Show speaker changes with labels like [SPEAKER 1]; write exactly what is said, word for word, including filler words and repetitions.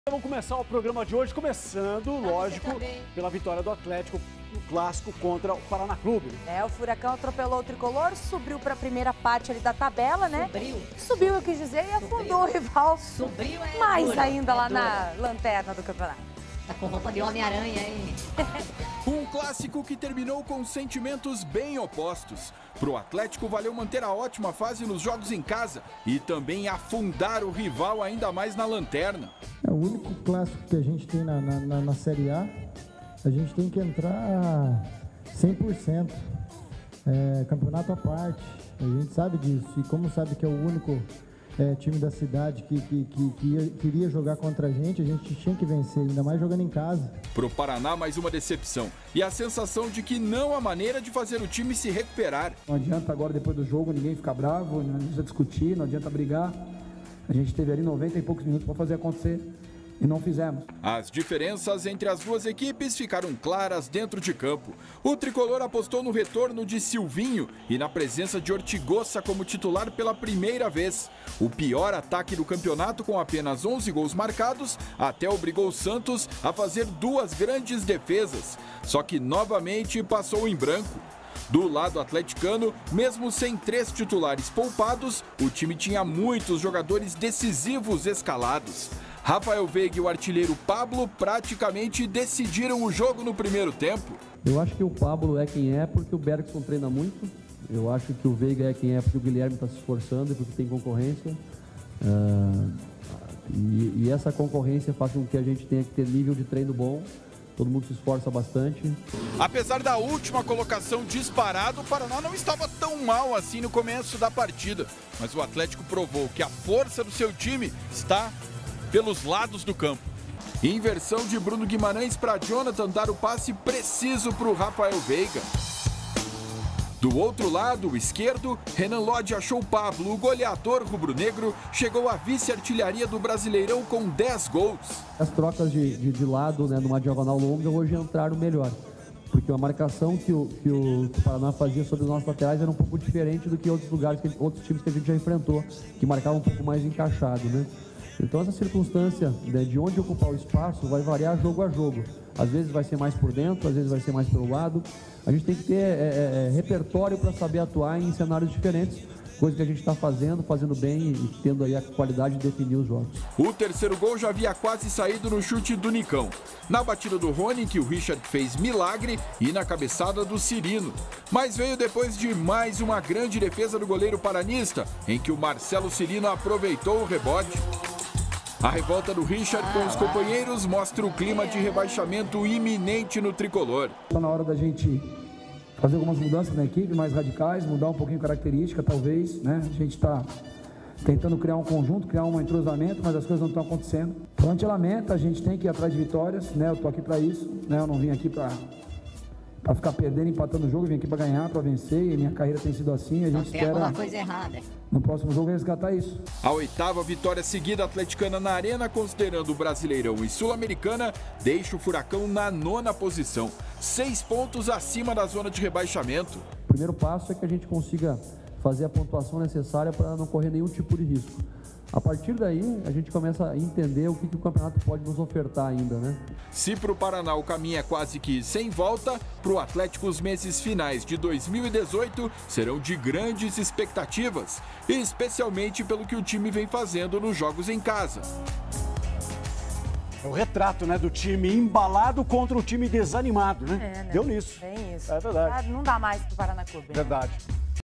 [SPEAKER 1] Vamos começar o programa de hoje, começando, lógico, pela vitória do Atlético no clássico contra o Paraná Clube.
[SPEAKER 2] É, o Furacão atropelou o Tricolor, subiu para a primeira parte ali da tabela, né?
[SPEAKER 3] Subiu.
[SPEAKER 2] Subiu, eu quis dizer, e afundou
[SPEAKER 3] Subiu.
[SPEAKER 2] o rival.
[SPEAKER 3] Subiu é
[SPEAKER 2] Mais
[SPEAKER 3] duro,
[SPEAKER 2] ainda
[SPEAKER 3] é
[SPEAKER 2] lá
[SPEAKER 3] duro.
[SPEAKER 2] na lanterna do campeonato.
[SPEAKER 3] Tá com roupa de Homem-Aranha, hein?
[SPEAKER 4] Um clássico que terminou com sentimentos bem opostos. Pro Atlético valeu manter a ótima fase nos jogos em casa e também afundar o rival ainda mais na lanterna.
[SPEAKER 5] É o único clássico que a gente tem na, na, na, na Série A. A gente tem que entrar cem por cento. É, campeonato à parte. A gente sabe disso. E como sabe que é o único é, time da cidade que, que, que, que ia, queria jogar contra a gente, a gente tinha que vencer, ainda mais jogando em casa.
[SPEAKER 4] Pro Paraná, mais uma decepção. E a sensação de que não há maneira de fazer o time se recuperar.
[SPEAKER 6] Não adianta agora, depois do jogo, ninguém ficar bravo, não adianta discutir, não adianta brigar. A gente teve ali noventa e poucos minutos para fazer acontecer e não fizemos.
[SPEAKER 4] As diferenças entre as duas equipes ficaram claras dentro de campo. O tricolor apostou no retorno de Silvinho e na presença de Ortigosa como titular pela primeira vez. O pior ataque do campeonato, com apenas onze gols marcados, até obrigou o Santos a fazer duas grandes defesas. Só que novamente passou em branco. Do lado atleticano, mesmo sem três titulares poupados, o time tinha muitos jogadores decisivos escalados. Rafael Veiga e o artilheiro Pablo praticamente decidiram o jogo no primeiro tempo.
[SPEAKER 7] Eu acho que o Pablo é quem é porque o Bergson treina muito. Eu acho que o Veiga é quem é porque o Guilherme está se esforçando e porque tem concorrência. Uh, e, e essa concorrência faz com que a gente tenha que ter nível de treino bom. Todo mundo se esforça bastante.
[SPEAKER 4] Apesar da última colocação disparada, o Paraná não estava tão mal assim no começo da partida. Mas o Atlético provou que a força do seu time está pelos lados do campo. Inversão de Bruno Guimarães para Jonathan dar o passe preciso para o Rafael Veiga. Do outro lado, o esquerdo, Renan Lodge achou Pablo, o goleador rubro-negro, chegou à vice-artilharia do Brasileirão com dez gols.
[SPEAKER 7] As trocas de, de, de lado, né, numa diagonal longa, hoje entraram melhor. Porque a marcação que o, que o Paraná fazia sobre os nossos laterais era um pouco diferente do que outros lugares, que, outros times que a gente já enfrentou, que marcavam um pouco mais encaixado, né? Então essa circunstância, né, de onde ocupar o espaço vai variar jogo a jogo. Às vezes vai ser mais por dentro, às vezes vai ser mais pelo lado. A gente tem que ter é, é, repertório para saber atuar em cenários diferentes, coisa que a gente está fazendo, fazendo bem e tendo aí a qualidade de definir os jogos.
[SPEAKER 4] O terceiro gol já havia quase saído no chute do Nicão. Na batida do Rony, que o Richard fez milagre, e na cabeçada do Cirino. Mas veio depois de mais uma grande defesa do goleiro paranista, em que o Marcelo Cirino aproveitou o rebote. A revolta do Richard com os companheiros mostra o clima de rebaixamento iminente no tricolor.
[SPEAKER 6] Está na hora da gente fazer algumas mudanças na equipe, mais radicais, mudar um pouquinho a característica, talvez, né? A gente está tentando criar um conjunto, criar um entrosamento, mas as coisas não estão acontecendo. Então a gente lamenta, a gente tem que ir atrás de vitórias, né? Eu estou aqui para isso, né? Eu não vim aqui para para ficar perdendo, empatando o jogo, eu vim aqui para ganhar, para vencer, e minha carreira tem sido assim, a gente
[SPEAKER 3] Tem
[SPEAKER 6] espera
[SPEAKER 3] alguma coisa errada.
[SPEAKER 6] no próximo jogo resgatar isso.
[SPEAKER 4] A oitava vitória seguida atleticana na Arena, considerando o Brasileirão e Sul-Americana, deixa o Furacão na nona posição, seis pontos acima da zona de rebaixamento.
[SPEAKER 7] O primeiro passo é que a gente consiga fazer a pontuação necessária para não correr nenhum tipo de risco. A partir daí, a gente começa a entender o que, que o campeonato pode nos ofertar ainda, né?
[SPEAKER 4] Se para o Paraná o caminho é quase que sem volta, para o Atlético os meses finais de dois mil e dezoito serão de grandes expectativas, especialmente pelo que o time vem fazendo nos jogos em casa.
[SPEAKER 1] É o retrato, né, do time embalado contra o time desanimado, né?
[SPEAKER 2] É, né?
[SPEAKER 1] Deu nisso.
[SPEAKER 2] Tem isso.
[SPEAKER 1] É verdade.
[SPEAKER 2] Não dá mais pro Paraná Clube. Né?
[SPEAKER 1] Verdade.